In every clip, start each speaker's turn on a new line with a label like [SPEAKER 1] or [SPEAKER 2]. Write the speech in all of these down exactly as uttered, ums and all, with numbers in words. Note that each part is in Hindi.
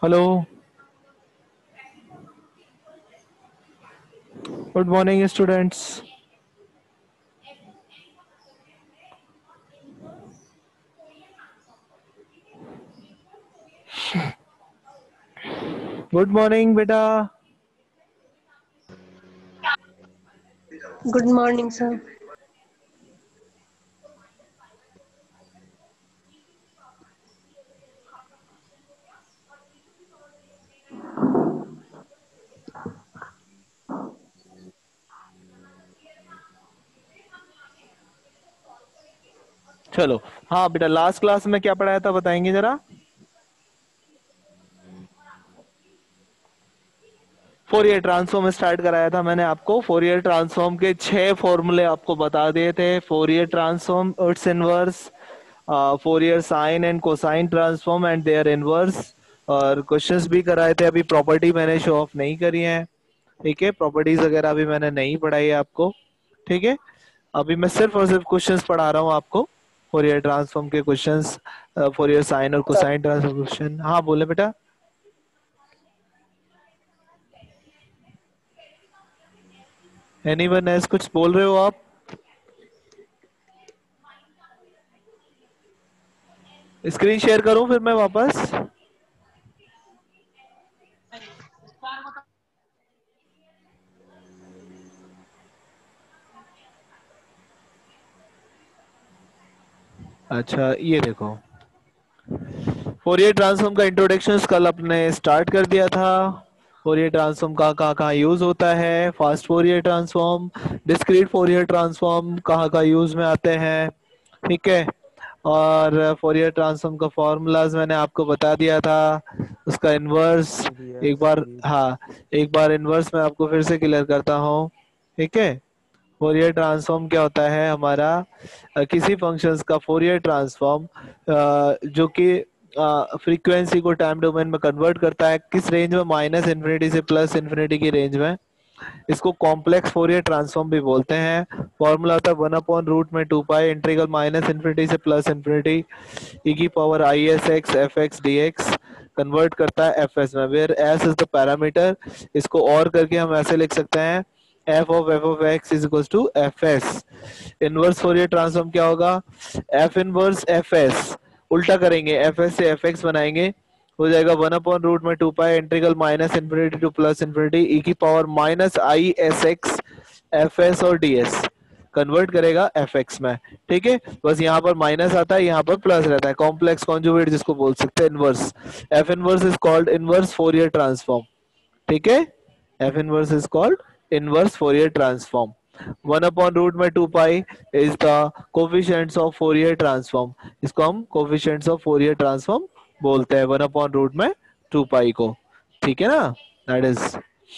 [SPEAKER 1] Hello, good morning students. Good morning बेटा।
[SPEAKER 2] Good morning, sir.
[SPEAKER 1] चलो, हाँ बेटा, लास्ट क्लास में क्या पढ़ाया था बताएंगे जरा। फोरियर ट्रांसफॉर्म स्टार्ट कराया था मैंने आपको। फोरियर ट्रांसफॉर्म के छह फॉर्मूले आपको बता दिए थे। Fourier transform, its inverse, Fourier sine and cosine transform and their inverse. और क्वेश्चंस भी कराए थे। अभी प्रॉपर्टी मैंने शो ऑफ नहीं करी है, ठीक है। प्रॉपर्टीज वगैरह अभी मैंने नहीं पढ़ाई है आपको, ठीक है। अभी मैं सिर्फ और सिर्फ क्वेश्चंस पढ़ा रहा हूँ आपको, फोरियर ट्रांसफॉर्म के क्वेश्चंस, फोरियर साइन और कोसाइन ट्रांसफॉर्म क्वेश्चन। हाँ बोले बेटा। एनीवन एल्स, कुछ बोल रहे हो आप? स्क्रीन शेयर करूं फिर मैं वापस? अच्छा ये देखो, फोरियर ट्रांसफॉर्म का इंट्रोडक्शन कल अपने स्टार्ट कर दिया था। फोरियर ट्रांसफॉर्म का कहाँ कहाँ यूज होता है, fast Fourier transform, discrete Fourier transform कहाँ कहाँ यूज में आते हैं, ठीक है। और फोरियर ट्रांसफॉर्म का फॉर्मूलाज मैंने आपको बता दिया था, उसका इनवर्स एक
[SPEAKER 3] Yes,
[SPEAKER 1] बार,
[SPEAKER 3] please.
[SPEAKER 1] हाँ एक बार इनवर्स मैं आपको फिर से क्लियर करता हूँ, ठीक है। फोरियर ट्रांसफॉर्म क्या होता है हमारा, अ, किसी फंक्शंस का फोरियर ट्रांसफॉर्म जो कि फ्रीक्वेंसी को टाइम डोमेन में कन्वर्ट करता है। किस रेंज में? माइनस इन्फिनिटी से प्लस इन्फिनिटी की रेंज में। इसको कॉम्प्लेक्स फोरियर ट्रांसफॉर्म भी बोलते हैं। फॉर्मूला होता है वन अपॉन रूट में two pi integral minus infinity से प्लस इन्फिनिटी ई की power i s x f x d x, convert करता है एफ एस में, where s is the parameter. इसको और करके हम ऐसे लिख सकते हैं, f of f of x is equal to f s. Inverse Fourier transform क्या होगा? एफ इनवर्स एफ एस, उल्टा करेंगे, एफ एस से एफ एक्स बनाएंगे, हो जाएगा वन अपॉन रूट में two pi integral minus infinity to plus infinity e की power minus i s x f s और डी एस, कन्वर्ट करेगा एफ एक्स में, ठीक है। बस यहाँ पर माइनस आता है, यहाँ पर प्लस रहता है, कॉम्प्लेक्स कॉन्जुगेट जिसको बोल सकते हैं inverse. F inverse is called inverse Fourier transform, ठीक है। F inverse is called inverse Fourier transform. One upon root में two pi is the coefficients of Fourier transform, इसको हम कोफिशिएंट्स ऑफ फोरियर ट्रांसफॉर्म बोलते हैं, वन अपॉन रूट में टू पाई को, ठीक है ना। दैट इज,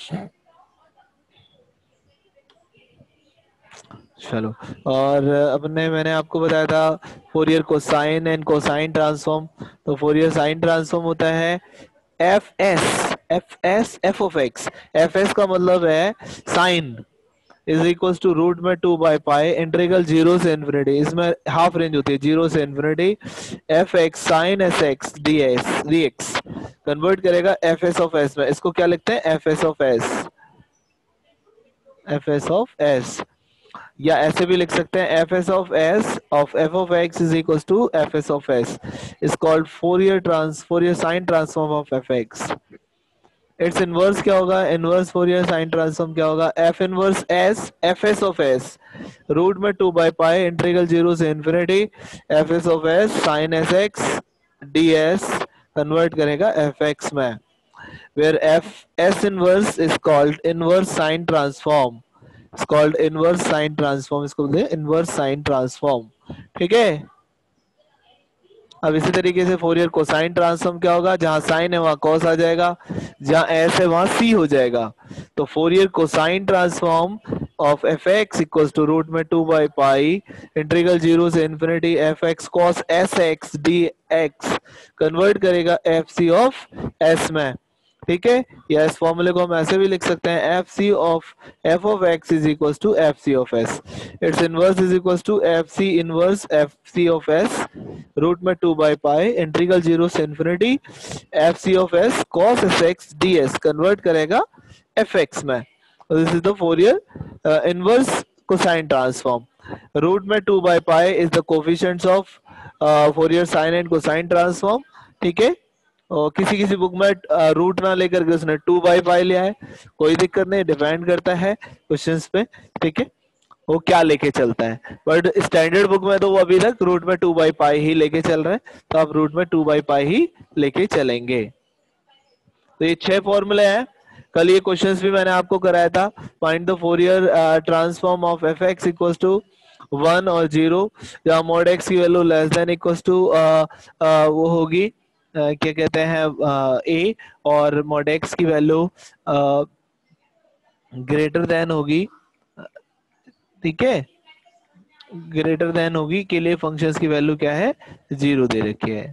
[SPEAKER 1] चलो। और अपने मैंने आपको बताया था Fourier cosine and cosine transform. तो फोरियर साइन ट्रांसफॉर्म होता है f s, f s f of x. F s का मतलब है sine is equal to root में two by pi integral zero से इन्फिनिटी, इसमें हाफ रेंज होती है जीरो से infinity, f x sine s x d s d x, convert करेगा एफ एस ऑफ एस में। इसको क्या लिखते हैं? F s of s, f s of s. या ऐसे भी लिख सकते हैं, f s of s of f of x is equal to f s of s, is called Fourier trans Fourier sine transform of f x. Its inverse क्या होगा? इनवर्स फोरियर साइन ट्रांसफॉर्म क्या होगा? F inverse s f s of s root में two by pi integral zero से infinity f s of s sine s x d s, convert करेगा एफ एक्स में, where f s inverse is called inverse sine transform, it's called inverse sine transform, इसको बोलते हैं इनवर्स साइन ट्रांसफॉर्म, ठीक है। अब इसी तरीके से फोरियर कोसाइन ट्रांसफॉर्म क्या होगा? जहां साइन है वहां कॉस आ जाएगा, जहां एस है वहां सी हो जाएगा। तो Fourier cosine transform of f x equal to root में two by pi integral zero से infinity f x cos s x d x, convert करेगा एफ सी ऑफ एस में, ठीक है, या इस फॉर्मूले को हम ऐसे भी लिख सकते हैं, f c of f of x is equal to f c of s, its inverse is equal to f c inverse f c of s root में two by pi integral zero से infinity f c of s cos f x d s convert करेगा एफ एक्स में। This is the Fourier inverse cosine transform. Root में two by pi is the coefficients of Fourier sine and cosine transform. ठीक है, और किसी किसी बुक में रूट ना लेकर के उसने टू बाई पाई लिया है, कोई दिक्कत नहीं, डिपेंड करता है क्वेश्चंस पे। ठीक है, वो क्या लेके चलता है, बट स्टैंडर्ड बुक में तो वो अभी तक रूट में टू बाई पाई ही लेके चल रहे हैं, तो आप रूट में टू बाई पाई ही लेके चलेंगे। तो ये छह फॉर्मूले हैं। कल ये क्वेश्चंस भी मैंने आपको कराया था, find the Fourier transform of f x equals to one और जीरो, या मॉड एक्स की value less than equals to वो होगी Uh, क्या कहते हैं ए, और मॉड एक्स की वैल्यू ग्रेटर देन होगी, ठीक है, ग्रेटर देन होगी के लिए फंक्शंस की वैल्यू क्या है, जीरो दे रखी है।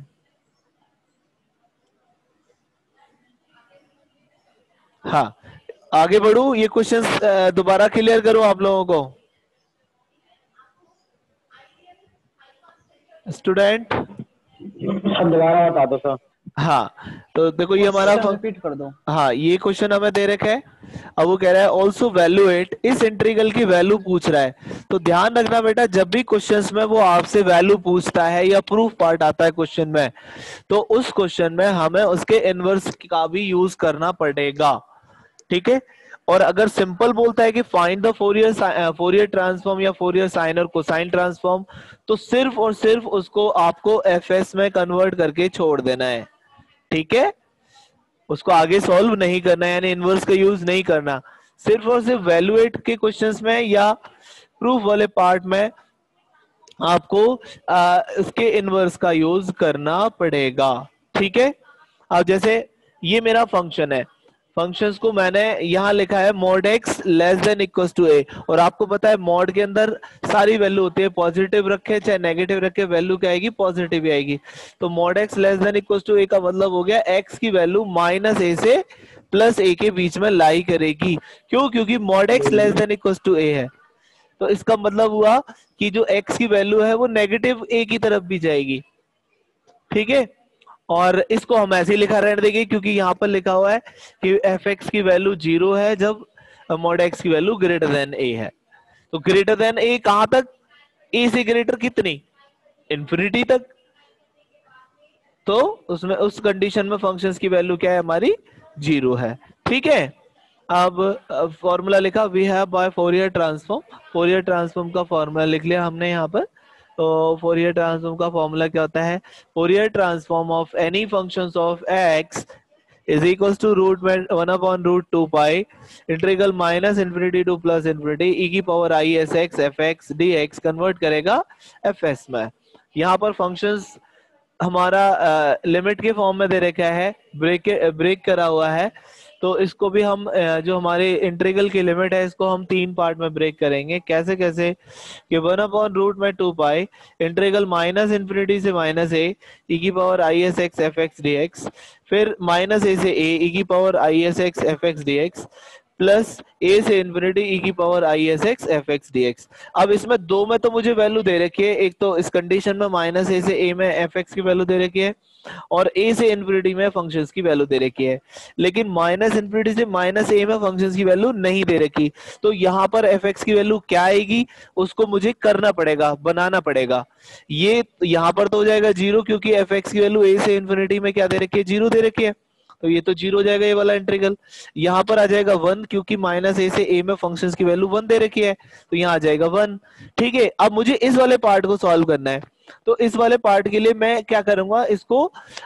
[SPEAKER 1] हाँ, आगे बढ़ू, ये क्वेश्चंस दोबारा क्लियर करो आप लोगों को स्टूडेंट,
[SPEAKER 2] दोबारा बता दो सर।
[SPEAKER 1] हाँ, तो देखो ये हमारा
[SPEAKER 2] रिपीट कर दो।
[SPEAKER 1] हाँ, ये क्वेश्चन हमें दे रखा है, अब वो कह रहा है ऑल्सो वैल्यूएट, इस इंटीग्रल की वैल्यू पूछ रहा है। तो ध्यान रखना बेटा, जब भी क्वेश्चंस में वो आपसे वैल्यू पूछता है या प्रूफ पार्ट आता है क्वेश्चन में, तो उस क्वेश्चन में हमें उसके इनवर्स का भी यूज करना पड़ेगा। ठीक है, और अगर सिंपल बोलता है कि find the Fourier Fourier transform या फोरियर साइन और कोसाइन ट्रांसफॉर्म, तो सिर्फ और सिर्फ उसको आपको एफएस में कन्वर्ट करके छोड़ देना है। ठीक है, उसको आगे सॉल्व नहीं करना है, यानी इनवर्स का यूज नहीं करना, सिर्फ और सिर्फ वैल्यूएट के क्वेश्चंस में या प्रूफ वाले पार्ट में आपको आ, उसके इनवर्स का यूज करना पड़ेगा। ठीक है, अब जैसे ये मेरा फंक्शन है, फंक्शंस को मैंने यहां लिखा है mod x less than equal to a, और आपको पता है मॉड के अंदर सारी वैल्यू होती है, पॉजिटिव रखे चाहे नेगेटिव रखे वैल्यू क्या आएगी, पॉजिटिव ही आएगी। तो mod x less than equal to a का मतलब हो गया एक्स की वैल्यू माइनस ए से प्लस ए के बीच में लाई करेगी। क्यों? क्योंकि mod x less than equal to a है, तो इसका मतलब हुआ कि जो एक्स की वैल्यू है वो नेगेटिव ए की तरफ भी जाएगी। ठीक है, और इसको हम ऐसे ही लिखा रहने देंगे, क्योंकि यहाँ पर लिखा हुआ है कि एफ एक्स की वैल्यू जीरो है जब मॉड एक्स की वैल्यू ग्रेटर देन ए है। तो ग्रेटर देन ए कहां तक, ए से ग्रेटर कितनी, इंफिनिटी तक। तो उसमें उस कंडीशन में फंक्शंस की वैल्यू क्या है हमारी, जीरो है। ठीक है, अब फॉर्मूला लिखा we have by Fourier transform, Fourier transform का फॉर्मूला लिख लिया हमने यहाँ पर। तो फोरियर ट्रांसफॉर्म का फॉर्मूला क्या होता है, Fourier transform of any functions of x is equal to root में one upon root two pi integral minus infinity to plus infinity e की power i s x f x d x convert करेगा एफ एस में। यहाँ पर फंक्शंस हमारा लिमिट uh, के फॉर्म में दे रखा है, ब्रेक ब्रेक करा हुआ है, तो इसको भी हम जो हमारे इंटीग्रल की लिमिट है इसको हम तीन पार्ट में ब्रेक करेंगे। कैसे कैसे कि वन अपॉन रूट में two pi integral minus infinity से माइनस ए ई की power i s x f x d x, फिर माइनस ए से ए ई की power i s x f x d x, plus a से इन्फिनिटी ई की power i s x f x d x. अब इसमें दो में तो मुझे वैल्यू दे रखी है, एक तो इस कंडीशन में माइनस ए से ए में एफ एक्स की वैल्यू दे रखी है, और ए से इन्फिनिटी में फंक्शंस की वैल्यू दे रखी है, लेकिन माइनस इन्फिनिटी से माइनस ए में फंक्शंस की वैल्यू नहीं दे रखी। तो यहाँ पर एफ एक्स की वैल्यू क्या आएगी उसको मुझे करना पड़ेगा, बनाना पड़ेगा। ये यहाँ पर तो हो जाएगा जीरो, क्योंकि एफ एक्स की वैल्यू ए से इन्फिनिटी में क्या दे रखी है, जीरो दे रखी है, तो ये तो जीरो हो जाएगा ये वाला इंटीग्रल। यहाँ पर आ जाएगा वन, क्योंकि माइनस ए से ए में फंक्शंस की वैल्यू वन दे रखी है, तो यहाँ आ जाएगा वन। ठीक है, अब मुझे इस वाले पार्ट को सॉल्व करना है, तो इस वाले पार्ट के लिए मैं क्या करूंगा, इसको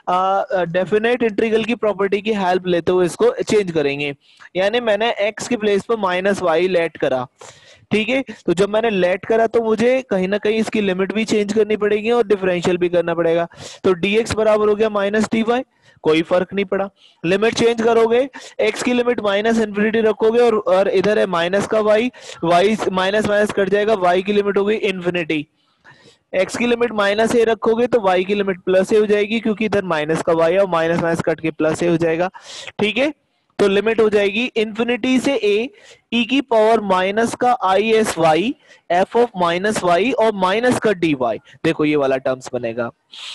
[SPEAKER 1] डेफिनेट इंटीग्रल की प्रॉपर्टी की हेल्प लेते हुए इसको चेंज करेंगे। यानी मैंने x के प्लेस पर माइनस वाई लेट करा, ठीक है, तो जब मैंने लेट करा तो मुझे कहीं ना कहीं इसकी लिमिट भी चेंज करनी पड़ेगी और डिफरेंशियल भी करना पड़ेगा। तो dx बराबर हो गया माइनस डी वाई, कोई फर्क नहीं पड़ा। लिमिट चेंज करोगे, x की लिमिट माइनस इन्फिनिटी रखोगे, और, और इधर है माइनस का y, y minus minus cut जाएगा, y की लिमिट हो गई इन्फिनिटी। x की लिमिट माइनस ए रखोगे तो y की लिमिट प्लस ए हो जाएगी, क्योंकि इधर माइनस का y है और माइनस माइनस कट के प्लस ए हो जाएगा। ठीक है, तो लिमिट हो जाएगी इन्फिनिटी से a e की पावर माइनस का i s y f of minus y और माइनस का डी वाई। देखो ये वाला टर्म्स बनेगा,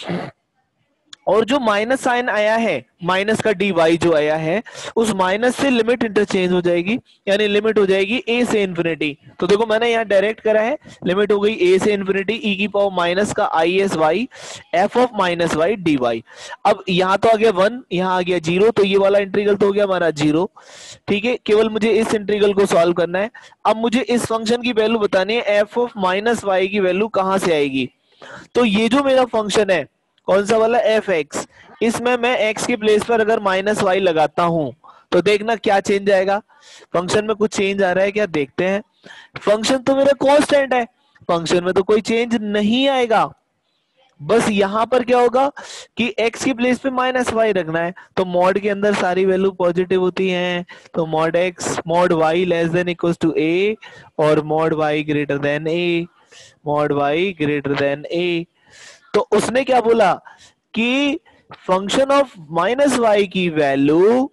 [SPEAKER 1] और जो माइनस साइन आया है, माइनस का डी वाई जो आया है, उस माइनस से लिमिट इंटरचेंज हो जाएगी, यानी लिमिट हो जाएगी ए से इन्फिनिटी। तो देखो मैंने यहाँ डायरेक्ट करा है, लिमिट हो गई ए से इन्फिनिटी ई की पावर माइनस का i s y f of minus y d y. अब यहाँ तो आ गया वन, यहाँ आ गया जीरो, तो ये वाला इंटीग्रल तो हो गया हमारा जीरो। ठीक है, केवल मुझे इस इंटीग्रल को सॉल्व करना है। अब मुझे इस फंक्शन की वैल्यू बतानी है, एफ ऑफ माइनस वाई की वैल्यू कहां से आएगी। तो ये जो मेरा फंक्शन है कौन सा वाला एफ एक्स, इसमें मैं एक्स के प्लेस पर अगर माइनस वाई लगाता हूं तो देखना क्या चेंज आएगा, फंक्शन में कुछ चेंज आ रहा है क्या, देखते हैं। फंक्शन तो मेरा कांस्टेंट है, फंक्शन में तो कोई चेंज नहीं आएगा, बस यहां पर क्या होगा कि x की प्लेस पे माइनस वाई रखना है। तो मॉड के अंदर सारी वैल्यू पॉजिटिव होती हैं, तो mod x mod y less than equal to a और mod y greater than a, mod y greater than a। तो उसने क्या बोला कि फंक्शन ऑफ माइनस वाई की वैल्यू,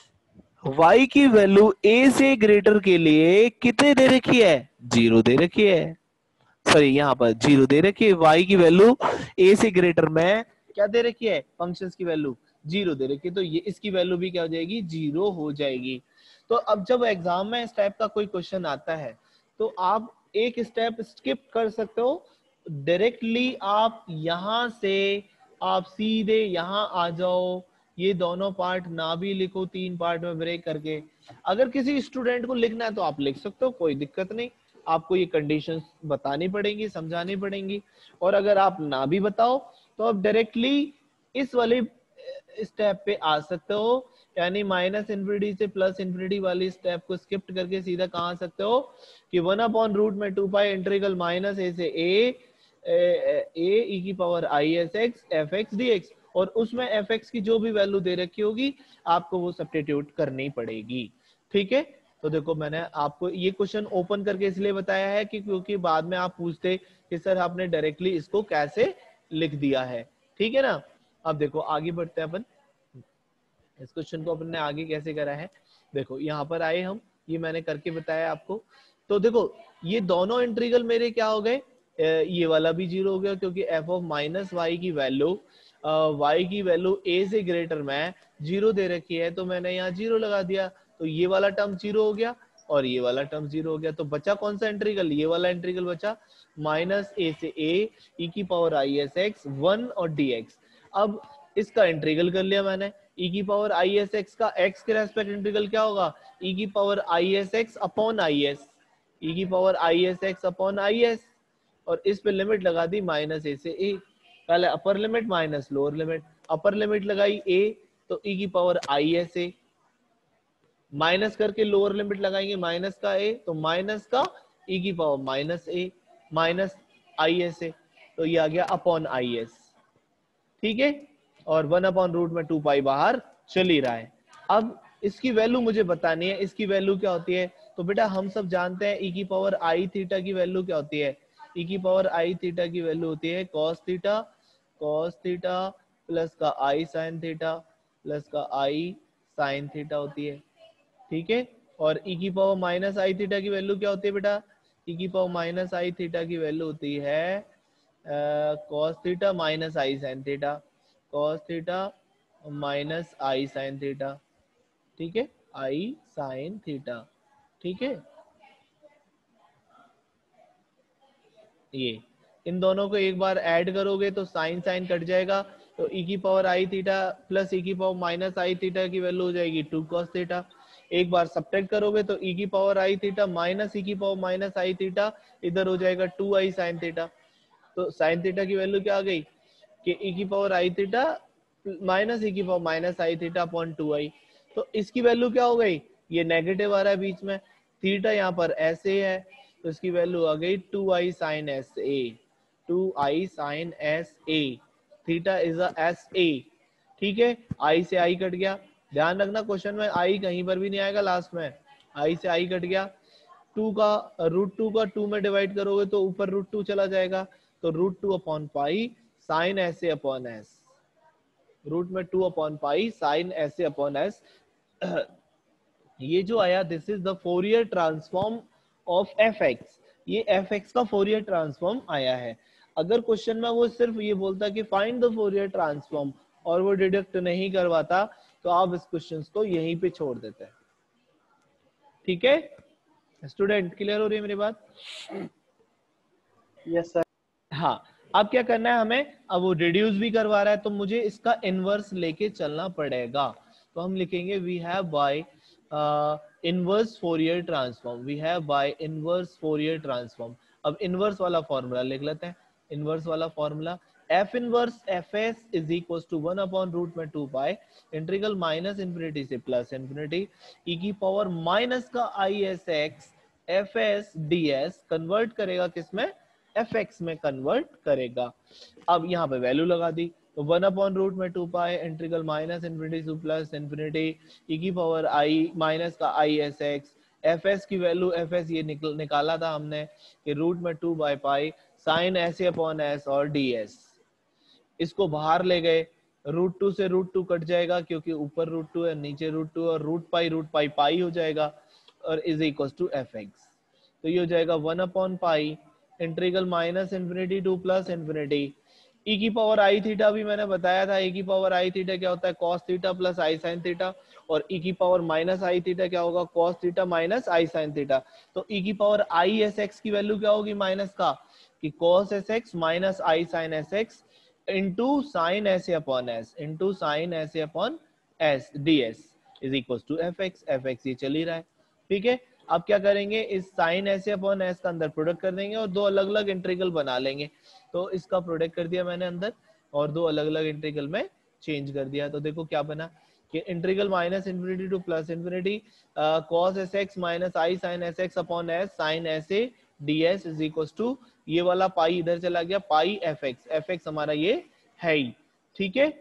[SPEAKER 1] y की वैल्यू a से ग्रेटर के लिए कितने दे रखी है, जीरो दे रखी है, सॉरी यहाँ पर जीरो दे रखी है। y की वैल्यू a से ग्रेटर में क्या दे रखी है, फंक्शंस की वैल्यू जीरो दे रखी है, तो ये इसकी वैल्यू भी क्या हो जाएगी, जीरो हो जाएगी। तो अब जब एग्जाम में इस टाइप का कोई क्वेश्चन आता है तो आप एक स्टेप स्किप कर सकते हो, डायरेक्टली आप यहां से आप सीधे यहां आ जाओ, ये दोनों पार्ट ना भी लिखो, तीन पार्ट में ब्रेक करके। अगर किसी स्टूडेंट को लिखना है तो आप लिख सकते हो, कोई दिक्कत नहीं, आपको ये कंडीशंस बतानी पड़ेंगी, समझानी पड़ेंगी। और अगर आप ना भी बताओ तो आप डायरेक्टली इस वाले स्टेप पे आ सकते हो, यानी माइनस इन्फिनिटी से प्लस इन्फिनिटी वाली स्टेप को स्किप करके सीधा कहां आ सकते हो कि वन अपॉन रूट में two pi integral minus a से ए ए ई की power i s x f x d x, और उसमें एफ एक्स की जो भी वैल्यू दे रखी होगी आपको वो सब्स्टिट्यूट करनी पड़ेगी। ठीक है, तो देखो मैंने आपको ये क्वेश्चन ओपन करके इसलिए बताया है कि क्योंकि बाद में आप पूछते कि सर आपने डायरेक्टली इसको कैसे लिख दिया है। ठीक है ना, अब देखो आगे बढ़ते हैं अपन, इस क्वेश्चन को अपन ने आगे कैसे करा है। देखो यहाँ पर आए हम, ये मैंने करके बताया आपको। तो देखो ये दोनों इंटीग्रल मेरे क्या हो गए, ये वाला भी जीरो हो गया क्योंकि एफ ऑफ माइनस वाई की वैल्यू वाई की वैल्यू ए से ग्रेटर में जीरो दे रखी है, तो मैंने यहाँ जीरो लगा दिया, तो ये वाला टर्म जीरो हो गया और ये वाला टर्म जीरो हो गया। तो बचा कौन सा इंटीग्रल, ये वाला इंटीग्रल बचा, माइनस ए से ए ई की power i s x one और डी एक्स। अब इसका इंटीग्रल कर लिया मैंने, e की पावर आई एस एक्स का x के रेस्पेक्ट इंटीग्रल क्या होगा, e की power i s x upon i s, e की power i s x upon i s, और इस पे लिमिट लगा दी माइनस ए से ए, पहले upper limit minus lower limit, upper limit लगाई a तो e की power i s a, minus करके लोअर लिमिट लगाएंगे माइनस का a तो माइनस का e की power minus a minus i s a, तो ये आ गया अपॉन आई एस। ठीक है, और वन अपॉन रूट में टू पाई बाहर चल ही रहा है। अब इसकी वैल्यू मुझे बतानी है, इसकी वैल्यू क्या होती है, तो बेटा हम सब जानते हैं e की पावर आई थीटा की वैल्यू क्या होती है, e की पावर आई थीटा की वैल्यू होती है cos theta, cos theta plus का i sin थीटा प्लस का i sin थीटा होती है। ठीक है, और e की पावर माइनस आई थीटा की वैल्यू क्या होती है बेटा, e की पावर माइनस आई थीटा की वैल्यू होती है cos theta minus i sin theta, cos theta minus i sin theta. ठीक है, i sin थीटा। ठीक है, ये इन दोनों को एक बार ऐड करोगे तो साइन साइन कट जाएगा, तो e की power i theta plus e की पावर माइनस आई थीटा की वैल्यू हो जाएगी टू cos थीटा। एक बार सब्ट्रैक्ट करोगे तो e की power i theta minus e की पावर माइनस आई थीटा इधर हो जाएगा टू आई sin थीटा। तो sin थीटा की वैल्यू क्या आ गई कि e की power i theta minus e की power minus i theta upon two i, तो इसकी वैल्यू क्या हो गई, ये नेगेटिव आ रहा है बीच में, थीटा यहाँ पर ऐसे है तो इसकी वैल्यू आ गई two i sine s a, two i sine s a, theta is a s a. ठीक है, आई से आई कट गया, ध्यान रखना क्वेश्चन में आई कहीं पर भी नहीं आएगा लास्ट में, आई से आई कट गया, टू का रूट टू का टू में डिवाइड करोगे तो ऊपर रूट टू चला जाएगा, तो root two upon pi sine s a upon s, root में two upon pi sine s a upon s ये जो आया this is the Fourier transform of f x, ये एफ एक्स का फोरियर ट्रांसफॉर्म आया है। अगर क्वेश्चन में वो सिर्फ ये बोलता कि फाइंड द फोरियर ट्रांसफॉर्म और वो डिडक्ट नहीं करवाता तो आप इस क्वेश्चन को यहीं पे छोड़ देते हैं। ठीक है स्टूडेंट, क्लियर हो रही है मेरी बात?
[SPEAKER 2] Yes sir.
[SPEAKER 1] हाँ, अब क्या करना है हमें, अब वो रिड्यूस भी करवा रहा है तो मुझे इसका इनवर्स लेके चलना पड़ेगा। तो हम लिखेंगे we have by inverse Fourier transform, we have by inverse Fourier transform. अब इनवर्स वाला फॉर्मूला लिख लेते हैं। इनवर्स वाला formula f inverse f s is equal to one upon root में two pi integral minus infinity से प्लस इंफिनिटी ई की पावर माइनस का i s x f s d s convert करेगा किसमें, एफ एक्स में कन्वर्ट करेगा। अब यहाँ पे वैल्यू लगा दी तो वन अपॉन रूट में two pi integral minus infinity to plus infinity e की पावर आई माइनस का i s x f s की वैल्यू एफ एस ये निकल, निकाला था हमने कि रूट में two by pi sine s upon s और डी एस। इसको बाहर ले गए, रूट टू से रूट टू कट जाएगा क्योंकि ऊपर रूट टू है नीचे रूट टू और root pi root pi pi हो जाएगा और is equal to f x. तो ये हो जाएगा one upon pi integral minus infinity to plus infinity e की पावर आई थीटा भी मैंने बताया था। ई की पावर आई थीटा क्या होता है, cos theta plus i sine theta, और ई की पावर माइनस आई थीटा क्या होगा, cos theta minus i sine theta. तो ई की पावर आई एस एक्स की वैल्यू क्या होगी माइनस का, कि cos s x minus i sine s x into sine s upon s into sine s upon s d s is equal to f x. F x ये चल ही रहा है, ठीक है। अब क्या करेंगे, इस साइन एस अपॉन एस का अंदर प्रोडक्ट कर देंगे और दो अलग अलग इंटीग्रल बना लेंगे। तो इसका प्रोडक्ट कर दिया मैंने अंदर और दो अलग अलग इंटीग्रल में चेंज कर दिया। तो देखो क्या बना कि integral minus infinity to plus infinity cos s x minus i sine s x upon s sine s a d s is equal to ये वाला पाई इधर चला गया, pi f x. F x हमारा ये है ही, ठीक है।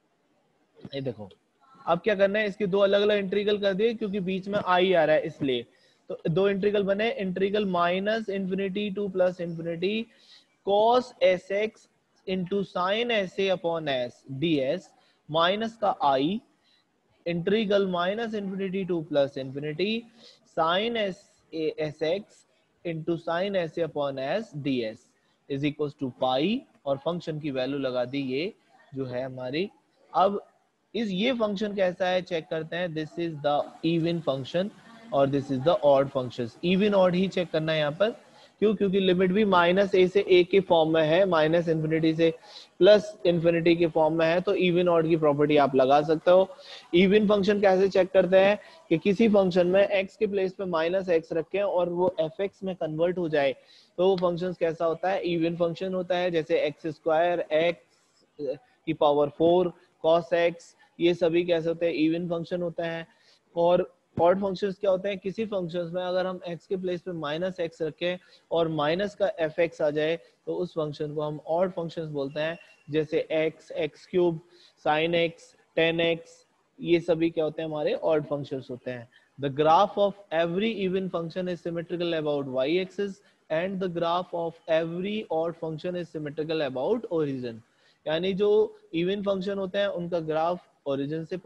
[SPEAKER 1] ये देखो अब क्या करना है, इसके दो अलग अलग इंटीग्रल कर दिए क्योंकि बीच में आई आ रहा है इसलिए। तो दो इंटीग्रल बने, integral minus infinity to plus infinity cos s x into sine s a upon s d s minus का i integral minus infinity to plus infinity sine s s x into sine s a upon s d s is equal to pi और फंक्शन की वैल्यू लगा दी ये जो है हमारी। अब इस ये फंक्शन कैसा है चेक करते हैं। This is the even function और this is the odd function. Even odd ही चेक करना है यहाँ पर, क्यों, क्योंकि लिमिट भी माइनस ए से ए के फॉर्म में है, माइनस इंफिनिटी से प्लस इंफिनिटी के फॉर्म में है। तो इवन ऑड की प्रॉपर्टी आप लगा सकते हो। इवन फंक्शन कैसे चेक करते हैं कि किसी फंक्शन में एक्स के प्लेस पे माइनस एक्स रखें और वो एफ एक्स में कन्वर्ट हो जाए तो वो फंक्शन कैसा होता है, इवन फंक्शन होता है। जैसे एक्स स्क्वायर एक्स की पावर फोर कॉस एक्स, ये सभी कैसे होते हैं, इवन फंक्शन होता है। और ऑड फंक्शंस क्या होते हैं, किसी फंक्शंस में अगर हम x के प्लेस पे माइनस एक्स रखें और माइनस का एफ एक्स आ जाए तो उस फंक्शन को हम ऑड फंक्शंस बोलते हैं। जैसे x, x cube, sine x, tan x, ये सभी क्या होते हैं, हमारे ऑड फंक्शंस होते हैं। The graph of every even function is symmetrical about y axis and the graph of every odd function is symmetrical about origin. यानी जो इवन फंक्शन होते हैं उनका ग्राफ ओरिजिन से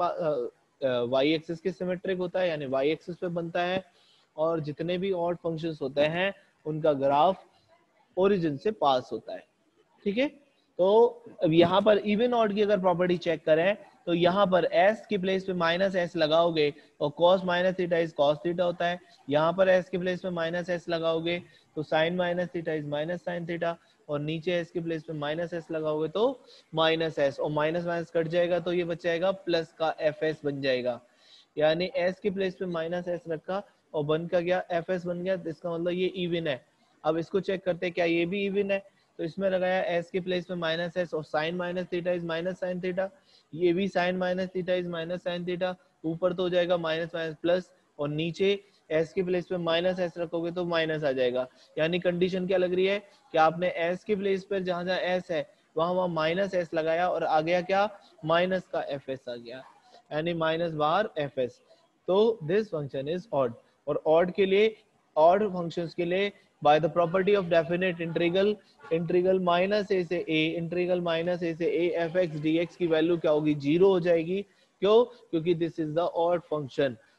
[SPEAKER 1] वाई एक्सिस के सिमेट्रिक होता है, यानी वाई एक्सिस पे बनता है, और जितने भी ऑड फंक्शंस होते हैं उनका ग्राफ ओरिजिन से पास होता है, ठीक है। तो अब यहाँ पर इवन ऑड की अगर प्रॉपर्टी चेक करें तो यहाँ पर s के प्लेस पे माइनस एस लगाओगे और cos minus theta is cos theta होता है। यहाँ पर s के प्लेस पे माइनस एस लगाओगे तो sin minus theta is minus sine theta, और नीचे s के प्लेस पे माइनस एस लगाओगे तो माइनस एस, और माइनस माइनस कट जाएगा तो ये बच जाएगा प्लस का एफ एस बन जाएगा। यानी s के प्लेस पे माइनस एस रखा और बन का गया एफ एस बन गया, इसका मतलब ये इवन है। अब इसको चेक करते हैं क्या ये भी इवन है, तो इसमें लगाया s के प्लेस पे माइनस एस और sine minus theta is minus sine theta, ये भी sine minus theta is minus sine theta, ऊपर तो हो जाएगा माइनस माइनस प्लस, और नीचे s के प्लेस पे माइनस एस रखोगे तो माइनस आ जाएगा। यानी कंडीशन क्या लग रही है कि आपने s के प्लेस पर जहां जहां s है वहां वहां माइनस एस लगाया और आ गया क्या, माइनस का एफ एस आ गया, यानी माइनस बार एफ एस। तो दिस फंक्शन इज ऑड। और ऑड के लिए, ऑड फंक्शंस के लिए by the property of definite integral, integral minus a से ए, इंटीग्रल माइनस ए से ए एफ एक्स डी एक्स की वैल्यू क्या होगी, जीरो हो जाएगी। क्यों, क्योंकि this is the odd function.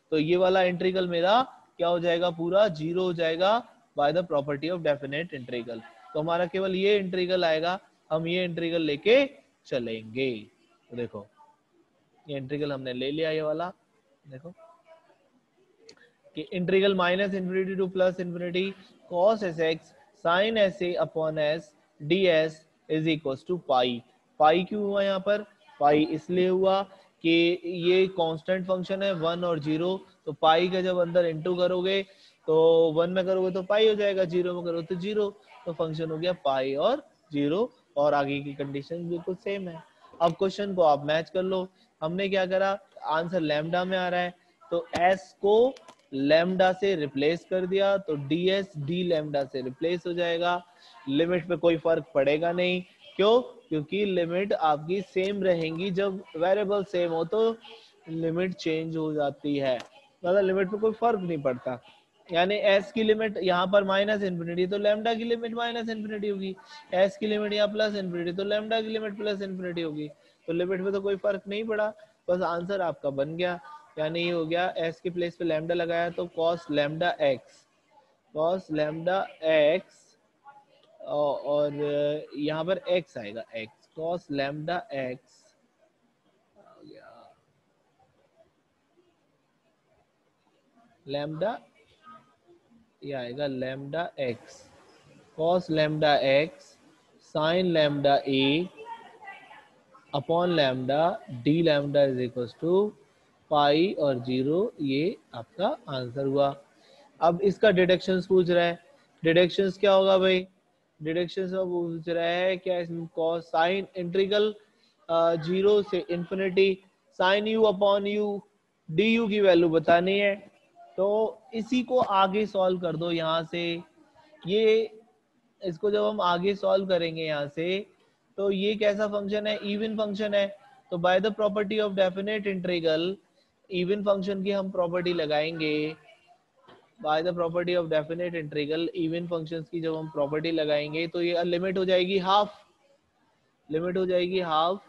[SPEAKER 1] तो ये वाला इंटीग्रल मेरा क्या हो जाएगा, पूरा जीरो हो जाएगा by the property of definite integral. तो हमारा केवल ये इंटीग्रल आएगा, हम ये इंटीग्रल लेके चलेंगे। तो देखो ये इंटीग्रल हमने ले लिया, ये वाला देखो कि integral minus infinity to plus infinity cos s x sine s a upon s d s is equal to pi. Pi क्यों हुआ यहाँ पर, पाई इसलिए हुआ कि ये कांस्टेंट फंक्शन है वन और जीरो, तो पाई का जब अंदर इंटू करोगे तो वन में करोगे तो पाई हो जाएगा, जीरो में करोगे तो जीरो, तो फंक्शन हो गया पाई और जीरो, और आगे की कंडीशन बिल्कुल सेम है। अब क्वेश्चन को आप मैच कर लो। हमने क्या करा, आंसर लैम्डा में आ रहा है तो एस को लैम्डा से रिप्लेस कर दिया, तो डी एस डी लैम्डा से रिप्लेस हो जाएगा। लिमिट पे कोई फर्क पड़ेगा नहीं, क्यों, क्योंकि लिमिट आपकी सेम रहेंगी, जब वेरिएबल सेम हो तो लिमिट चेंज हो जाती है, मतलब लिमिट पे कोई फर्क नहीं पड़ता। यानी एस की लिमिट यहाँ पर माइनस इन्फिनिटी तो लैम्डा की लिमिट माइनस इन्फिनिटी होगी, एस की लिमिट यहाँ प्लस इन्फिनिटी तो लैम्डा की लिमिट प्लस इन्फिनिटी होगी, तो लिमिट पे तो कोई फर्क नहीं पड़ा, बस आंसर आपका बन गया। यानी ये हो गया, एस के प्लेस पे लैम्डा लगाया तो cos lambda x, cos lambda x और यहाँ पर एक्स आएगा, x cos lambda x lambda, ये आएगा lambda x cos lambda x sine lambda a upon lambda d lambda is equal to pi और जीरो, ये आपका आंसर हुआ। अब इसका डिडक्शंस पूछ रहा है, डिडक्शंस क्या होगा भाई, डिडक्शंस में पूछ रहा है क्या, कॉस साइन इंटीग्रल जीरो से infinity sine u upon u d u की वैल्यू बतानी है, तो इसी को आगे सॉल्व कर दो यहाँ से। ये इसको जब हम आगे सॉल्व करेंगे यहाँ से, तो ये कैसा फंक्शन है, इवन फंक्शन है, तो by the property of definite integral even function की हम प्रॉपर्टी लगाएंगे, by the property of definite integral even functions की जब हम प्रॉपर्टी लगाएंगे तो ये लिमिट हो जाएगी हाफ, लिमिट हो जाएगी हाफ,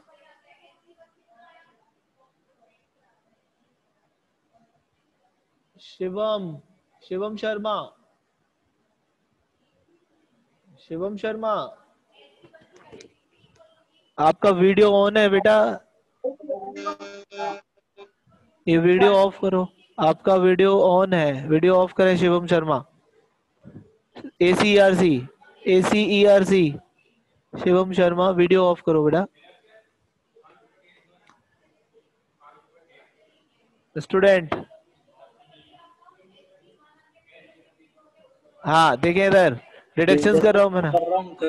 [SPEAKER 1] शिवम शिवम शर्मा शिवम शर्मा आपका वीडियो ऑन है बेटा, ये वीडियो ऑफ करो, आपका वीडियो ऑन है, वीडियो ऑफ करें Shivam Sharma, A C R C A C E R C Shivam Sharma video off करो बेटा। स्टूडेंट हाँ देखिए इधर डिडक्शंस कर रहा हूँ मैंने,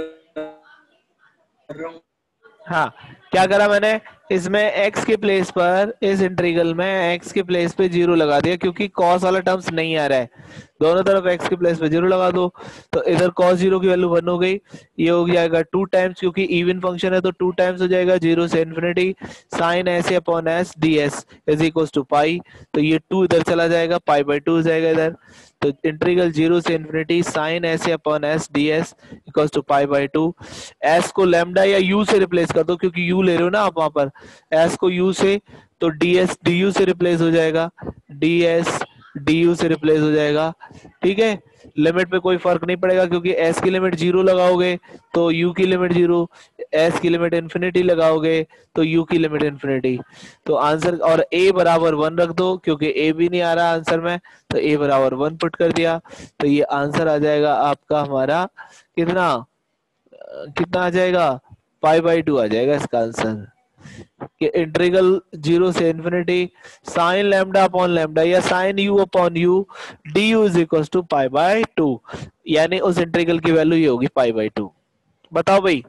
[SPEAKER 1] हाँ क्या करा मैंने, इसमें x के प्लेस पर इस इंटीग्रल में x के प्लेस पे जीरो लगा दिया, क्योंकि cos वाला टर्म्स नहीं आ रहा है, दोनों तरफ x के प्लेस पे जीरो लगा दो, तो इधर cos जीरो की वैल्यू वन हो गई, ये हो जाएगा टू टाइम्स, क्योंकि इवन फंक्शन है तो टू टाइम्स हो जाएगा जीरो से infinity sine s upon s d s is equal to pi, तो ये टू इधर चला जाएगा, पाई बाई टू हो जाएगा इधर, तो इंटीग्रल जीरो से infinity sine s upon s d s equal to pi by two, s को लैम्डा या यू से रिप्लेस कर दो, क्योंकि यू ले रहे हो ना आप वहां पर, एस को यू से, तो डी एस डी यू से रिप्लेस हो जाएगा, डी एस डी यू से रिप्लेस हो जाएगा, ठीक है। लिमिट पे कोई फर्क नहीं पड़ेगा, क्योंकि एस की लिमिट जीरो लगाओगे तो यू की लिमिट जीरो, एस की लिमिट इन्फिनिटी लगाओगे तो यू की लिमिट इन्फिनिटी, तो आंसर, और ए बराबर वन रख दो, क्योंकि ए भी नहीं आ रहा आंसर में, तो ए बराबर वन पुट कर दिया, तो ये आंसर आ जाएगा आपका हमारा कितना कितना आ जाएगा, पाई बाई टू आ जाएगा इसका आंसर, कि इंटीग्रल जीरो से infinity sine lambda upon lambda या sine u upon u d u is equal to pi by two, यानी उस इंटीग्रल की वैल्यू ये होगी पाई बाई टू। बताओ भाई,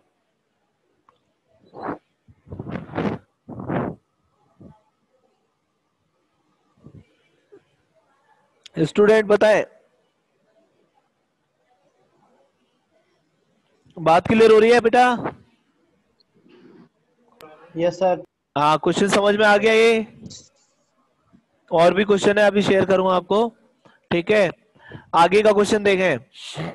[SPEAKER 1] स्टूडेंट बताएं, बात क्लियर हो रही है बेटा?
[SPEAKER 2] Yes sir.
[SPEAKER 1] हाँ क्वेश्चन समझ में आ गया ये? और भी क्वेश्चन है, अभी शेयर करूंगा आपको, ठीक है। आगे का क्वेश्चन देखें,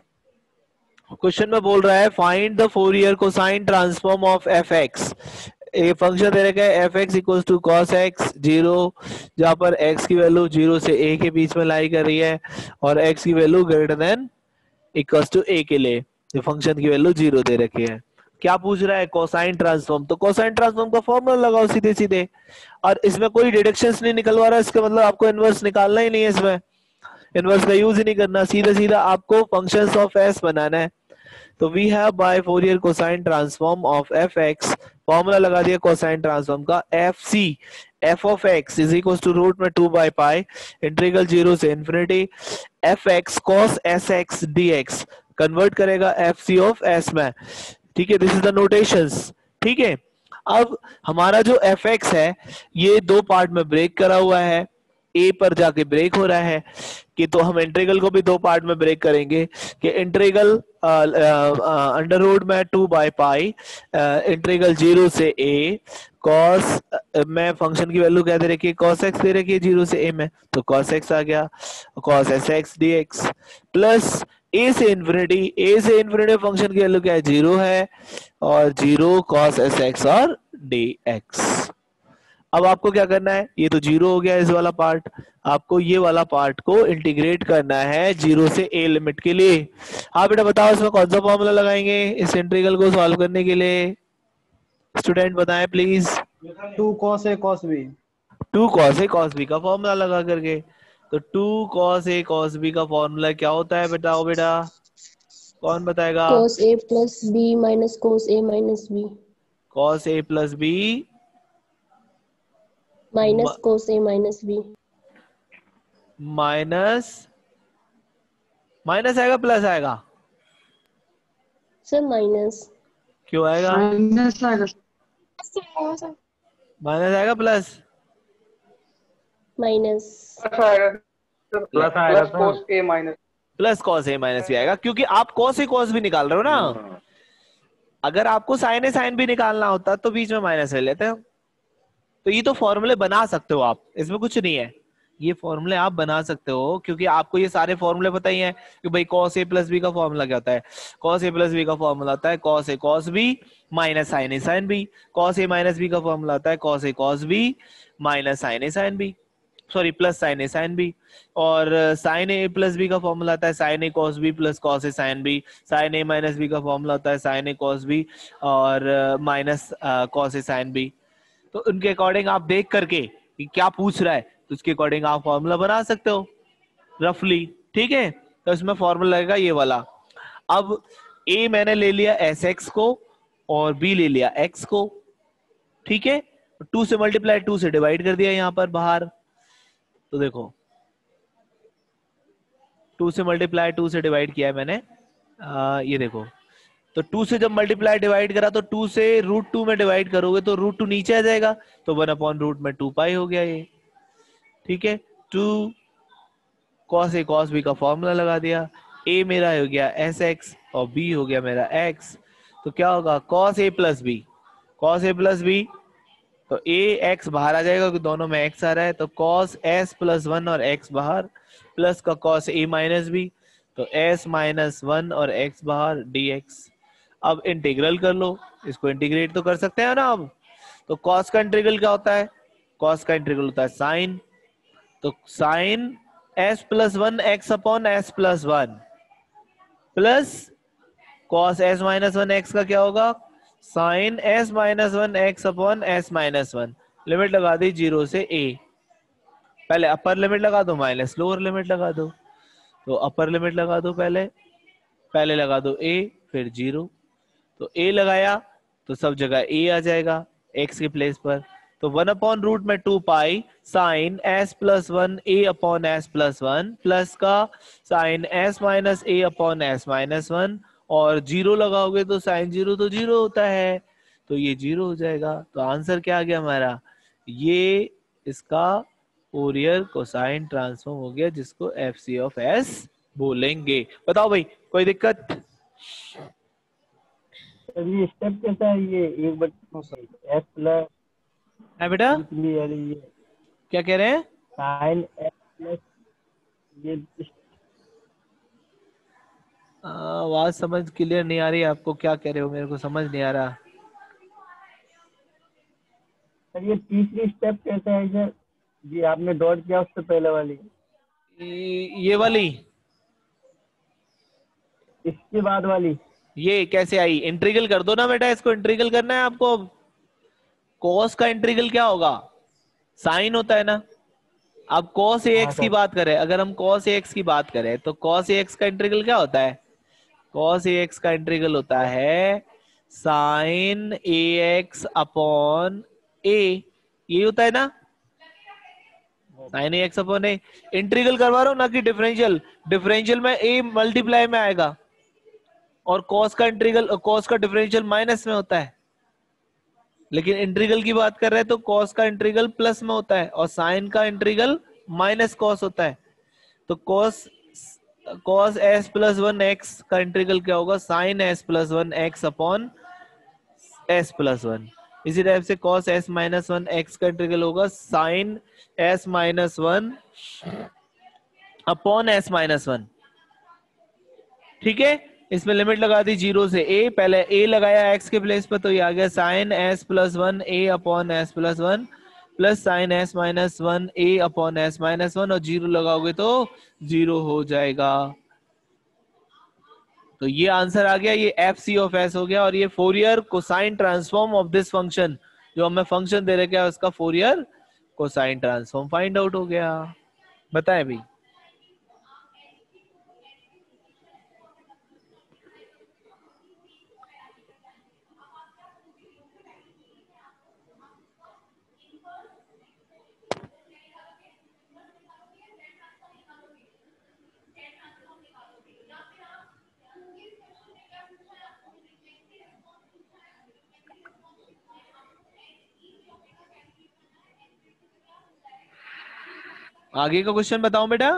[SPEAKER 1] क्वेश्चन में बोल रहा है find the Fourier cosine transform of f x ये फंक्शन दे रखा है f x equal to cos x zero, जहां पर एक्स की वैल्यू जीरो से ए के बीच में लाई कर रही है और एक्स की value greater than equal to a के लिए ये फंक्शन की वैल्यू जीरो दे रखी है। क्या पूछ रहा है? Cosine transform. तो कोसाइन ट्रांसफॉर्म का फॉर्मूला लगाओ सीधे सीधे, और इसमें कोई डिडक्शंस नहीं निकलवा रहा, इसका मतलब आपको इनवर्स निकालना ही नहीं है, इसमें इनवर्स का यूज ही नहीं करना, सीधा सीधा आपको फंक्शंस ऑफ एस बनाना है। तो we have by Fourier cosine transform of f x, formula लगा दिया कोसाइन ट्रांसफॉर्म का, f c f of x is equal to root में two by pi integral zero से infinity f x cos s x d x, convert करेगा एफ सी ऑफ एस में। ठीक है, दिस इज द नोटेशंस। ठीक है, अब हमारा जो एफ एक्स है ये दो पार्ट में ब्रेक करा हुआ है, ए पर जाके ब्रेक हो रहा है कि, तो हम इंटीग्रल को भी दो पार्ट में ब्रेक करेंगे कि इंटीग्रल अंडर रूट में two by pi integral zero से ए कॉस में फंक्शन की वैल्यू क्या दे रखी है, कॉस एक्स दे रखी है जीरो से ए में, तो कॉस एक्स आ गया, cos s x d x plus a से इंफिनिटी, ए से इंफिनिटी फंक्शन की वैल्यू क्या है, जीरो है, और जीरो कॉस एस एक्स और डी एक्स। अब आपको क्या करना है, ये तो जीरो हो गया इस वाला पार्ट, आपको ये वाला पार्ट को इंटीग्रेट करना है जीरो से ए लिमिट के लिए। हाँ बेटा बताओ इसमें कौन सा फॉर्मूला लगाएंगे इस इंटीग्रल को सॉल्व करने के लिए, स्टूडेंट बताएं please.
[SPEAKER 2] Two cos a cos b.
[SPEAKER 1] Two cos a cos b का फॉर्मूला लगा करके, तो two cos a cos b का फॉर्मूला क्या होता है बताओ बेटा, कौन बताएगा?
[SPEAKER 3] cos a plus b minus cos a minus b
[SPEAKER 1] cos a plus बी
[SPEAKER 3] minus cos a minus b।
[SPEAKER 1] Minus minus आएगा प्लस आएगा?
[SPEAKER 3] Sir minus.
[SPEAKER 1] क्यों आएगा
[SPEAKER 2] माइनस आएगा।
[SPEAKER 1] माइनस आएगा प्लस?
[SPEAKER 3] माइनस
[SPEAKER 2] प्लस आएगा cos a minus
[SPEAKER 1] plus cos a minus भी आएगा, क्योंकि आप कॉस ए कॉस भी निकाल रहे हो ना। अगर आपको साइन ए साइन भी निकालना होता तो बीच में माइनस ले लेते हो। तो ये तो फॉर्मूले बना सकते हो आप, इसमें कुछ नहीं है, ये फॉर्मूले आप बना सकते हो, क्योंकि आपको ये सारे फॉर्मूले पता ही हैं कि भाई cos a प्लस बी का फॉर्मूला क्या होता है। cos a प्लस बी का फॉर्मूला होता है cos a cos b minus sin a sin b। cos a minus b का फॉर्मूला होता है cos a cos b minus sin a sin b, sorry plus sin a sin b। और sin a प्लस b का फॉर्मूला आता है sin a cos b plus cos a sin b। sin a minus b का फॉर्मूला होता है sin a cos b और minus cos a sin b। तो उनके अकॉर्डिंग आप देख करके कि क्या पूछ रहा है, तो उसके अकॉर्डिंग आप फॉर्मूला बना सकते हो रफली। ठीक है, तो इसमें फॉर्मूला लगेगा ये वाला। अब a मैंने ले लिया एस एक्स को और b ले लिया x को। ठीक है, टू से मल्टीप्लाई टू से डिवाइड कर दिया यहां पर बाहर, तो देखो टू से मल्टीप्लाई टू से डिवाइड किया है मैंने, आ, ये देखो, तो टू से जब मल्टीप्लाई डिवाइड करा तो टू से रूट टू में डिवाइड करोगे तो रूट टू नीचे आ जाएगा, तो वन अपॉन रूट में टू पाई हो गया ये। ठीक है, two cos a cos b का फॉर्मूला लगा दिया, ए मेरा हो गया एस एक्स और बी हो गया मेरा एक्स, तो क्या होगा cos a plus b, cos a plus b, तो ए एक्स बाहर आ जाएगा क्योंकि दोनों में एक्स आ रहा है, तो कॉस एस प्लस वन और एक्स बाहर, प्लस का कॉस ए माइनस बी, तो एस माइनस वन और एक्स बाहर डी एक्स। अब इंटीग्रल कर लो, इसको इंटीग्रेट तो कर सकते हैं ना अब। तो कॉस का इंटीग्रल क्या होता है, कॉस का इंटीग्रल होता है साइन, तो sine s plus one x upon s plus one plus cos s minus one x का क्या होगा, sine s minus one x upon s minus one. Limit लगा दी जीरो से ए, पहले अपर लिमिट लगा दो माइनस लोअर लिमिट लगा दो, तो अपर लिमिट लगा दो पहले, पहले लगा दो ए फिर जीरो, तो a लगाया तो सब जगह a आ जाएगा x के प्लेस पर, तो वन अपॉन रूट में two pi sine s plus one a upon s plus one plus का sine s minus a upon s minus one, और जीरो लगाओगे तो साइन जीरो तो जीरो होता है, तो ये जीरो हो जाएगा। तो आंसर क्या आ गया हमारा, ये इसका फोरियर कोसाइन ट्रांसफॉर्म हो गया, जिसको एफ सी ऑफ एस बोलेंगे। बताओ भाई कोई दिक्कत?
[SPEAKER 2] ये स्टेप कैसा है, ये एक बट एस प्लस
[SPEAKER 1] है बेटा
[SPEAKER 2] ये
[SPEAKER 1] क्या कह रहे हैं,
[SPEAKER 2] साइन एस प्लस ये
[SPEAKER 1] आवाज समझ क्लियर नहीं आ रही आपको, क्या कह रहे हो मेरे को समझ नहीं आ रहा।
[SPEAKER 2] सर ये तीसरी स्टेप कैसे है सर? जी आपने डॉट किया उससे पहले वाली,
[SPEAKER 1] ये वाली,
[SPEAKER 2] इसके बाद वाली।
[SPEAKER 1] ये कैसे आई? इंटीग्रल कर दो ना बेटा, इसको इंटीग्रल करना है आपको। कॉस का इंटीग्रल क्या होगा? साइन होता है ना। अब cos
[SPEAKER 2] हाँ
[SPEAKER 1] ax की
[SPEAKER 2] सर।
[SPEAKER 1] बात करें, अगर हम cos ax की बात करें तो cos ax का इंटीग्रल क्या होता है? cos ax का इंटीग्रल होता है sin ax अपॉन a, ये होता है ना, sin ax अपॉन a। इंटीग्रल करवा रहा हूं ना कि डिफरेंशियल, डिफरेंशियल में a मल्टीप्लाई में आएगा और cos का इंटीग्रल, cos का डिफरेंशियल माइनस में होता है, लेकिन इंटीग्रल की बात कर रहे हैं तो cos का इंटीग्रल प्लस में होता है और sin का इंटीग्रल माइनस cos होता है। तो cos cos s plus one x का इंटीग्रल क्या होगा? sin s plus one x upon s plus one. इसी टाइप से cos s minus one x का इंटीग्रल होगा sin s minus one upon s minus one. ठीक है, इसमें लिमिट लगा दी जीरो से a, पहले a लगाया x के प्लेस पर तो ये आ गया sin s plus one a upon s plus one plus sign s minus one a upon s minus one, और जीरो लगाओगे तो जीरो हो जाएगा। तो ये आंसर आ गया, ये एफ सी ऑफ एस हो गया। और ये Fourier cosine transform of this function, जो हमें फंक्शन दे रखा है उसका Fourier cosine transform find out हो गया। बताएं भाई। आगे का क्वेश्चन बताओ बेटा।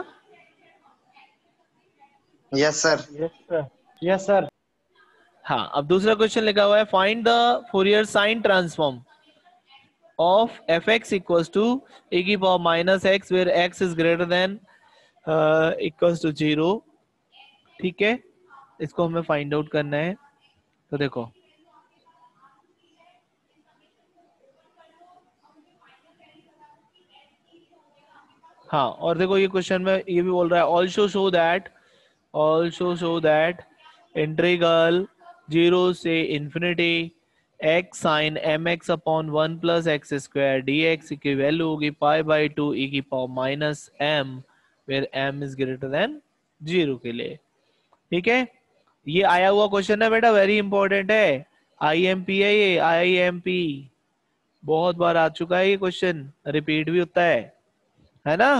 [SPEAKER 4] Yes sir.
[SPEAKER 2] Yes sir. Yes sir.
[SPEAKER 1] हाँ, अब दूसरा क्वेश्चन लिखा हुआ है find the Fourier sine transform of f x equals to ए की power minus x where x is greater than equals to zero. ठीक है, इसको हमें फाइंड आउट करना है। तो देखो, हाँ, और देखो ये क्वेश्चन में ये भी बोल रहा है also show that also show that integral zero से infinity x sine m x upon one plus x square d x की वैल्यू होगी पाई बाई टू ई की power minus m where m is greater than zero के लिए। ठीक है, ये आया हुआ क्वेश्चन है बेटा, वेरी इंपॉर्टेंट है, आई एम पी है ये, आई एम पी बहुत बार आ चुका है ये क्वेश्चन, रिपीट भी होता है है ना।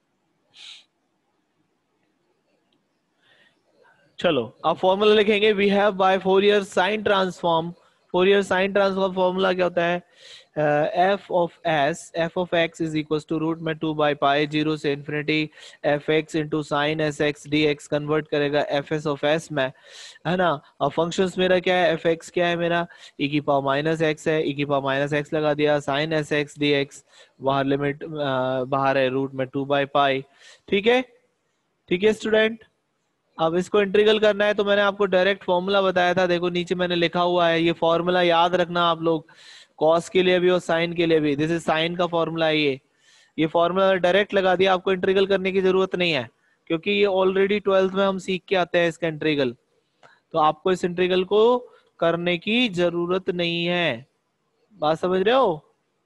[SPEAKER 1] चलो अब फॉर्मूला लिखेंगे। We have by Fourier sine transform, Fourier sine transform formula क्या होता है? F of s f of x is equal to root में टू बाई पाई जीरो से infinity f x into sine s x d x convert करेगा एफ एस ऑफ एस में, है ना। अब फंक्शंस मेरा क्या है? एफ एक्स क्या है मेरा? ई की पावर माइनस एक्स है, ई की पावर माइनस एक्स लगा दिया, sine s x d x बाहर लिमिट बाहर है रूट में टू बाई पाई। ठीक है, ठीक है स्टूडेंट। अब इसको इंटीग्रल करना है तो मैंने आपको डायरेक्ट फॉर्मूला बताया था, देखो नीचे मैंने लिखा हुआ है, ये फॉर्मूला याद रखना आप लोग, कॉस के लिए भी और साइन के लिए भी। दिस इज साइन का फॉर्मूला है ये ये फॉर्मूला डायरेक्ट लगा दिया, आपको इंटीग्रल करने की जरूरत नहीं है क्योंकि ये ऑलरेडी ट्वेल्थ में हम सीख के आते हैं इसका इंटीग्रल, तो आपको इस इंटीग्रल को करने की जरूरत नहीं है। बात समझ रहे हो?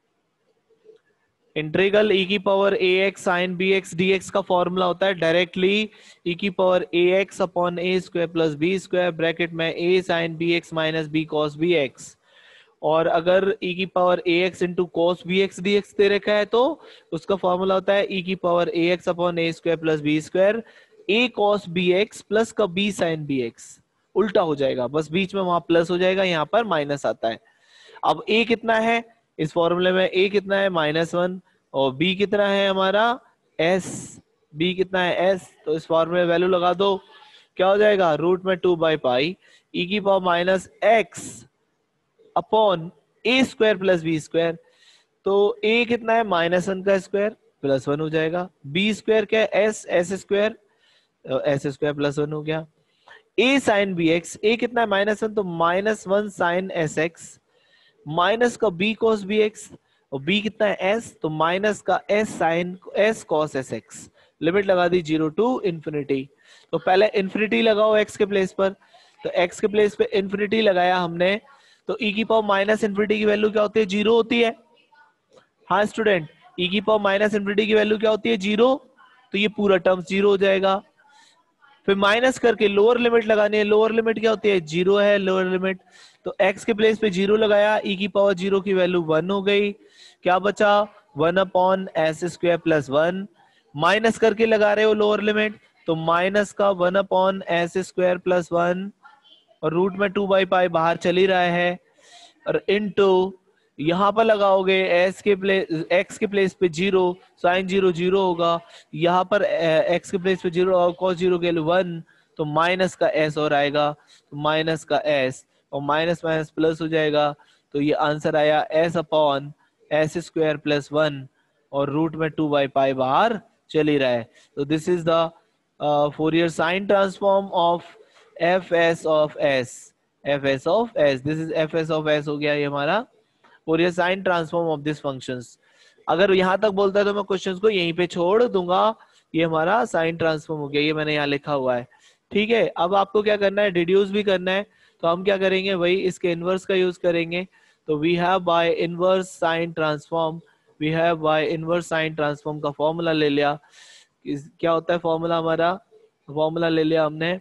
[SPEAKER 1] इंटीग्रल e की power a x sine b x d x का फॉर्मूला होता है डायरेक्टली e की power a x upon a square plus b square bracket में a sine b x minus b cos b x. और अगर e की power a x into cos b x d x दे रखा है तो उसका फॉर्मूला होता है e की power a x upon a square plus b square a cos b x plus का b साइन बी एक्स। उल्टा हो जाएगा, बस बीच में वहां प्लस हो जाएगा, यहाँ पर माइनस आता है। अब a कितना है इस फॉर्मूले में? a कितना है? Minus one. और b कितना है हमारा? s। b कितना है? s। तो इस फॉर्मूले में वैल्यू लगा दो, क्या हो जाएगा? रूट में टू बाई पाई e की power minus x upon a square plus b square. तो a कितना है? माइनस वन का स्क्वायर प्लस वन हो जाएगा, b स्क्वायर क्या है? s s square s square plus one हो गया। a sine b x, a कितना है? माइनस वन, तो minus one sine s x minus का b कॉस बी एक्स और b कितना है s, तो माइनस का s sine s cos s x, limit लगा दी जीरो टू इन्फिनिटी। तो पहले इन्फिनिटी लगाओ x के प्लेस पर, तो x के प्लेस पे इन्फिनिटी लगाया हमने, तो e की पावर माइनस इन्फिनिटी की वैल्यू क्या होती है, जीरो होती है। हाँ स्टूडेंट, e की पावर माइनस इन्फिनिटी की वैल्यू क्या होती है, जीरो, तो ये पूरा टर्म जीरो हो जाएगा। फिर माइनस करके लोअर लिमिट लगानी है, लोअर लिमिट क्या होती है, जीरो है लोअर लिमिट, तो x के प्लेस पे जीरो लगाया, e की पावर जीरो की वैल्यू वन हो गई, क्या बचा, one upon s square plus one, minus करके लगा रहे हो लोअर लिमिट, तो माइनस का one upon s square plus one, और रूट में टू बाई पाई बाहर चल ही रहा है, और इनटू यहाँ पर लगाओगे s के प्लेस x के प्लेस पे जीरो, साइन जीरो जीरो होगा, यहाँ पर x के प्लेस पे जीरो और cos जीरो के लिए वन, तो माइनस का s और आएगा, तो माइनस का s और माइनस माइनस प्लस हो जाएगा, तो ये आंसर आया s upon s square plus one, और रूट में टू बाई पाई बाहर चल ही रहा है। तो this is the Fourier sine transform of f s of s, f s of s, this is f s of s हो गया ये हमारा Fourier sine transform of this functions. अगर यहां तक बोलता है तो मैं क्वेश्चंस को यहीं पे छोड़ दूंगा, ये हमारा साइन ट्रांसफॉर्म हो गया, ये मैंने यहाँ लिखा हुआ है, ठीक है। अब आपको क्या करना है, डिड्यूस भी करना है, तो हम क्या करेंगे, वही इसके इनवर्स का यूज करेंगे। तो we have by inverse sine transform, we have by inverse sine transform का फॉर्मूला ले लिया। क्या होता है फॉर्मूला, हमारा फॉर्मूला ले लिया हमने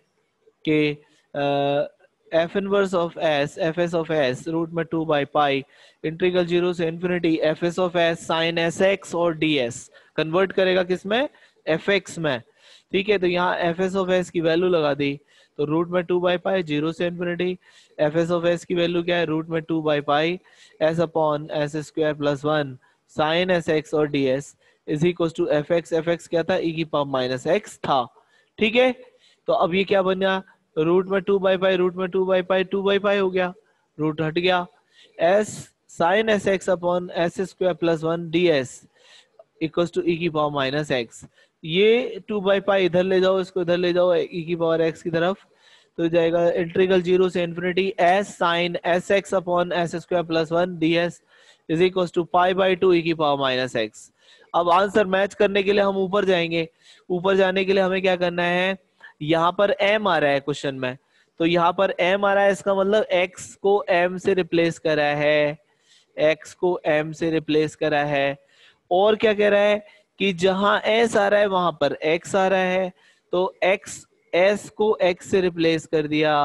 [SPEAKER 1] कि f inverse of s, f s of s root में two by pi integral zero से infinity f s of s sine s x और डी एस, कन्वर्ट करेगा किसमें, एफ एक्स में, ठीक है। तो यहाँ एफ एस ऑफ एस की वैल्यू लगा दी, तो रूट में टू बाई पाई जीरो से infinity, f s of s की वैल्यू क्या है, रूट में two by pi s upon s square plus one sine s x और d s is equal to f x, f x क्या था, ई की पावर माइनस एक्स था, ठीक है। तो अब ये क्या बन गया, रूट में टू बाई पाई, रूट में two by pi, two by pi हो गया, रूट हट गया, s sine s x upon s square plus one d s equal to e की पावर माइनस एक्स, ये टू बाई पाई इधर ले जाओ, इसको इधर ले जाओ ई की पावर एक्स की तरफ, तो जाएगा इंटीग्रल जीरो से infinity s sine s x upon s square plus one d s is equal to pi by two e की पावर माइनस एक्स। अब आंसर मैच करने के लिए हम ऊपर जाएंगे, ऊपर जाने के लिए हमें क्या करना है, यहाँ पर m आ रहा है क्वेश्चन में, तो यहाँ पर m आ रहा है, इसका मतलब x को m से रिप्लेस करा है, x को m से रिप्लेस करा है, और क्या कह रहा है कि जहां s आ रहा है वहां पर x आ रहा है, तो x s को x से रिप्लेस कर दिया,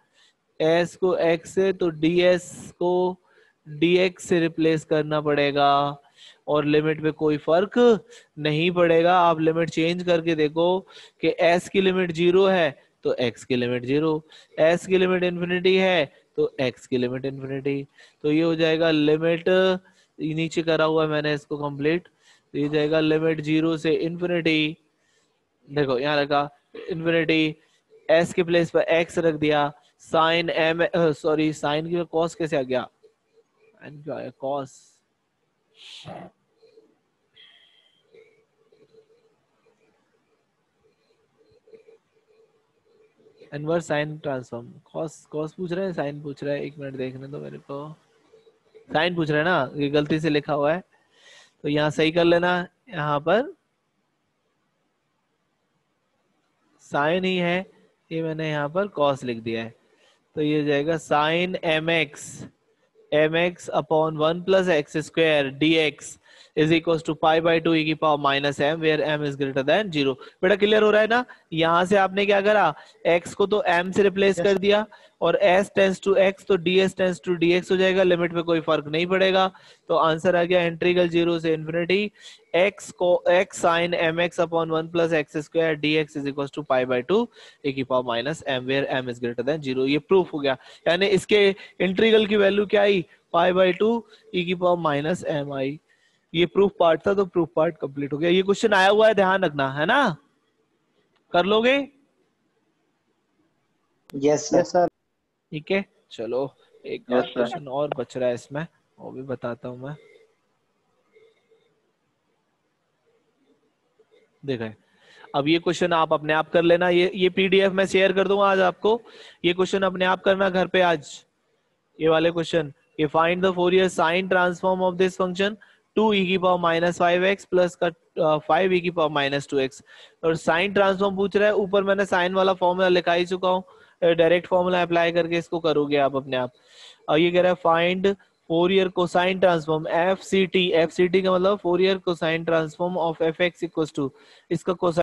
[SPEAKER 1] s को x से, तो ds को dx से रिप्लेस करना पड़ेगा, और लिमिट पे कोई फर्क नहीं पड़ेगा। आप लिमिट चेंज करके देखो कि s की लिमिट जीरो है तो x की लिमिट जीरो, s की लिमिट इन्फिनिटी है तो x की लिमिट इन्फिनिटी, तो ये हो जाएगा लिमिट, नीचे करा हुआ है मैंने इसको कंप्लीट, तो ये जाएगा लिमिट जीरो से इन्फिनिटी, देखो यहाँ रखा इन्फिनिटी, s के प्लेस पर x रख दिया, साइन m सॉरी साइन की कॉस कैसे आ गया, क्या है cos, inverse sine transform, cos cos पूछ रहा है, साइन पूछ रहा है, एक मिनट देखने दो मेरे को, साइन पूछ रहा है ना, ये गलती से लिखा हुआ है, तो यहाँ सही कर लेना, यहाँ पर साइन ही है, ये मैंने यहाँ पर कॉस लिख दिया है, तो ये जाएगा sine m x, m x upon one plus x square d x is equal to pi by two e की power minus m where m is greater than zero. बेटा क्लियर हो रहा है ना, यहाँ से आपने क्या करा, x को तो m से रिप्लेस yes. कर दिया, और s टेंस टू x तो ds टेंस टू dx हो जाएगा, लिमिट में कोई फर्क नहीं पड़ेगा, तो आंसर आ गया इंटीग्रल जीरो से इन्फिनिटी x को x sine m x upon one plus x square d x is equal to pi by two ए की power minus m where m is greater than zero. ये प्रूफ हो गया, यानी इसके इंटीग्रल की वैल्यू क्या आई, पाई बाई टू ई की पावर माइनस एम आई। ये प्रूफ पार्ट था, तो प्रूफ पार्ट कंप्लीट हो गया। ये क्वेश्चन आया हुआ है, ध्यान रखना है ना, कर लोगे?
[SPEAKER 2] Yes sir.
[SPEAKER 1] ठीक है, चलो एक
[SPEAKER 2] yes,
[SPEAKER 1] क्वेश्चन और बच रहा है इसमें, वो भी बताता हूं मैं। देखो अब ये क्वेश्चन आप अपने आप कर लेना, ये ये पीडीएफ मैं शेयर कर दूंगा आज आपको, ये क्वेश्चन अपने आप करना घर पे आज, ये वाले क्वेश्चन, ये find the Fourier sine transform of this function two e की power minus five x plus का फाइव ई की पावर माइनस टू एक्स। और साइन ट्रांसफॉर्म पूछ रहा है, ऊपर मैंने साइन वाला फॉर्मूला लिखा ही चुका हूँ, डायरेक्ट फॉर्मूला अप्लाई करके इसको करोगे आप अपने आप। और ये कह रहा है find Fourier cosine transform f c t, f c t का मतलब Fourier cosine transform of f x equal to, इसका कोसाइन